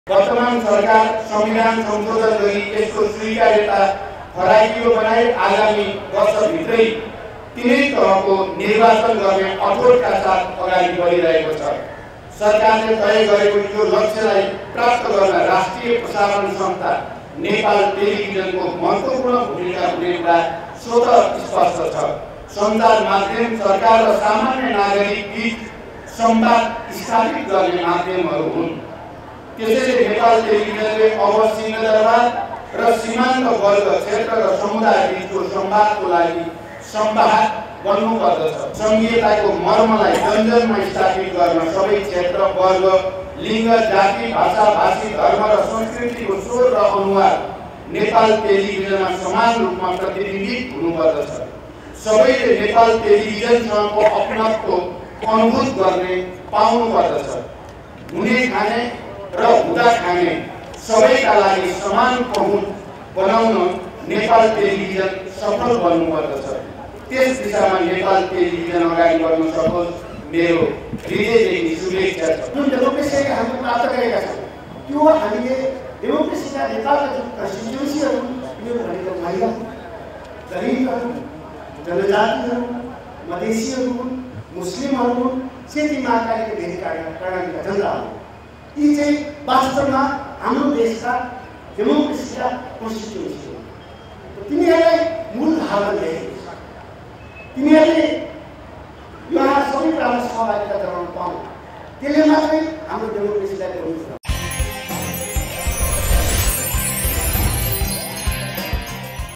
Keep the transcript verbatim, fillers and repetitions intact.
वर्तमान सरकार संविधान संशोधन गरी यसको स्वीकार्यता हराइदियो बनाई आगामी वर्षभित्रै तिनै तहको निर्वाचन गर्ने अठोटका साथ अगाडि बढिरहेको छ। सरकारले तय गरेको यो लक्ष्यलाई प्राप्त गर्न राष्ट्रिय प्रसारण संस्था नेपाल टेलिभिजनको महत्त्वपूर्ण भूमिका हुने कुरा स्वतः स्पष्ट छ। सञ्चार माध्यम सरकार र सामान्य नागरिक बीच संवाद स्थापित गर्ने माध्यमहरू हुन्। त्यसैले नेपाल टेलिभिजनले अब सिंहदरबार र सीमान्त वर्ग क्षेत्र र समुदाय बीचको संवादको लागि संवाहक बन्नुपर्दछ। संघीयताको मर्मलाई जन-जनमा स्थापित गर्न सबै क्षेत्र, वर्ग, लिङ्ग, जाति, भाषा, भाषी, धर्म र संस्कृतिको स्वर र अनुहार नेपाल टेलिभिजनमा समान रूपमा प्रतिबिम्बित हुनुपर्दछ। सबैले नेपाल टेलिभिजनसँगको अपनत्व अनुभूत गर्ने पाउनुपर्दछ। हुने खाने र हुँदा खाने सबैका लागि समान पहुँच बनाउन नेपाल टेलिभिजन सफल बन्नुपर्दछ। त्यस दिशामा नेपाल टेलिभिजन अगाडि बढ्न सकोस् मेरो हृदयदेखि शुभेच्छा छ। जुन डेमोक्रेसीका हामीले प्राप्त गरेका छौँ त्यो हामीले डेमोक्रेसीका नेपालका जुन कन्स्टिट्युन्सीहरू यो भनेको महिला, गरिबहरू, जनजातिहरू, मधेसीहरू हुन्, मुस्लिमहरू हुन्, सेती महाकालीको भेदका जनता हुन्। यी चाहिँ वास्तवमा हाम्रो देशका डेमोक्रेसीका कन्स्टिट्युन्सी हुन्। तिनीहरूलाई मूल धारणा ल्याएको छ। तिनीहरूले यहाँ सबै कुरामा सहभागिता गराउन पाउँ, त्यसले मात्रै हाम्रो डेमोक्रेसीलाई बढाउँछ।